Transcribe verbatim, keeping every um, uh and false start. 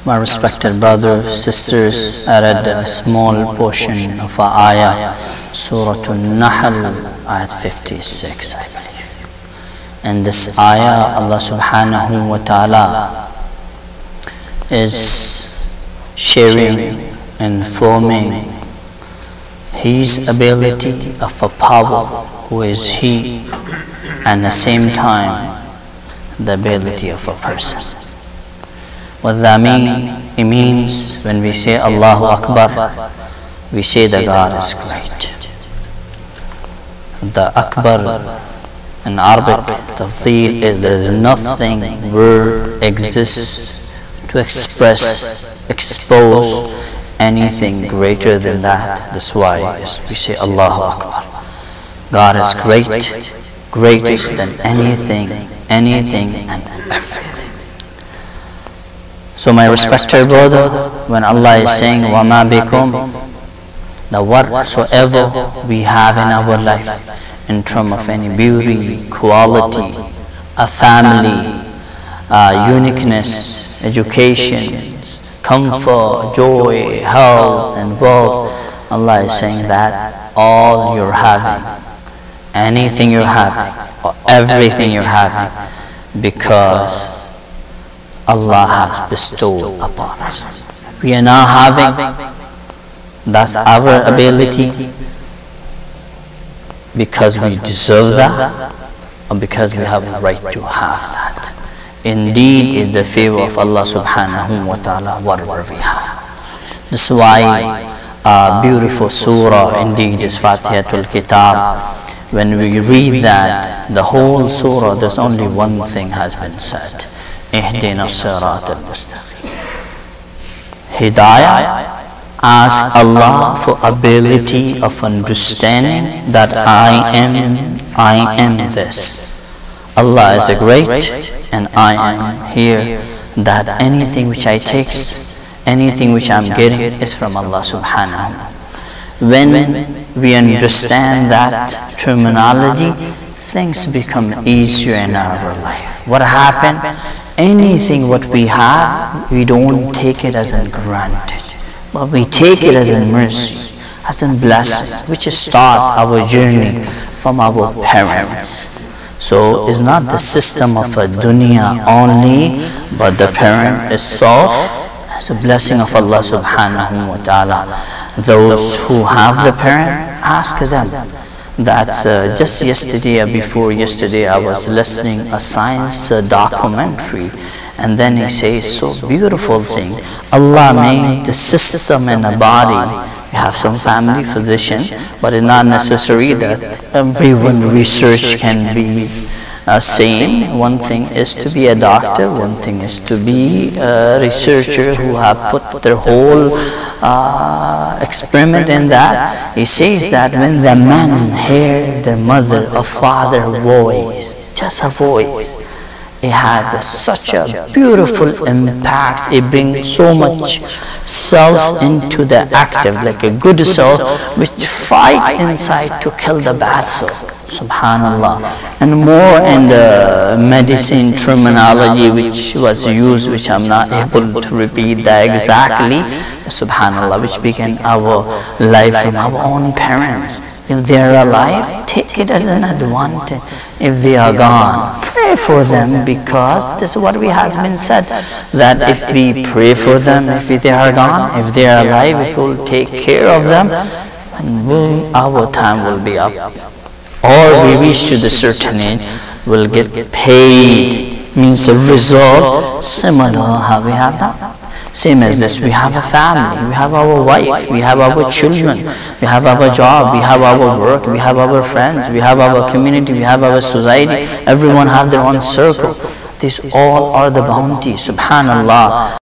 My respected brothers, sisters, I read a small portion of our ayah, Surah An-Nahl, ayat fifty-six, I believe. In this ayah, Allah subhanahu wa ta'ala is sharing, informing His ability of a power, who is He, and at the same time, the ability of a person. What that mean? It means when we say Allahu Akbar, we say that God is great. The Akbar in Arabic, tafdeel, is there is nothing word exists to express, expose anything greater than that. That's why we say Allahu Akbar. God is great, greatest than anything, anything and everything. So my respected brother, when Allah is saying وَمَا بِكُمْ, the whatsoever we have in our life, in terms of any beauty, quality, a family, uh, uniqueness, education, comfort, joy, health and wealth, Allah is saying that all you're having, anything you're having, or everything you're having, because Allah has bestowed upon us. We are now having, that's our ability, because we deserve that, or because we have a right to have that. Indeed, is the favor of Allah subhanahu wa ta'ala whatever we have. That's why a beautiful surah indeed is Fatihatul Kitab. When we read that, the whole surah, there's only one thing has been said. Ihdina sirat al-mustaqim. Hidayah. Ask Allah for ability of understanding that I am, I am this. Allah is a great, and I am here. That anything which I take, anything which I'm getting is from Allah subhanahu. When we understand that terminology, things become easier in our life. What happened? Anything what we have, we don't take it as a granted, but we take it as a mercy, as a blessing, which start our journey from our parents. So it's not the system of a dunya only, but the parent itself as a blessing of Allah subhanahu wa ta'ala. Those who have the parent, ask them. That's uh, just yesterday or before yesterday I was listening a science uh, documentary, and then he says so beautiful thing. Allah made the system in a body. We have some family physician, but it's not necessary that everyone research can be uh, same. One thing is to be a doctor, one thing is to be a researcher who have put their whole uh, experiment in that. He says that when the man hear their mother or father voice, just a voice, it has a, such a beautiful impact. It brings so much cells into the active, like a good cell, which fight inside to kill the bad cell. Subhanallah. And more in the medicine terminology which was used, which I'm not able to repeat that exactly. Subhanallah, which began our life from our own parents. If they are alive, take it as an advantage. If they are gone, pray for them, because this is what we has been said, that if we pray for them, if they are gone, if they are alive, if we will take care of them, and we'll, our time will be up. Or we reach to the certain age, will get paid, means a result similar how we have now. Same as this, we have a family, we have our wife, we have our children, we have our job, we have our work, we have our friends, we have our community, we have our society. Everyone have their own circle. These all are the bounty, subhanallah.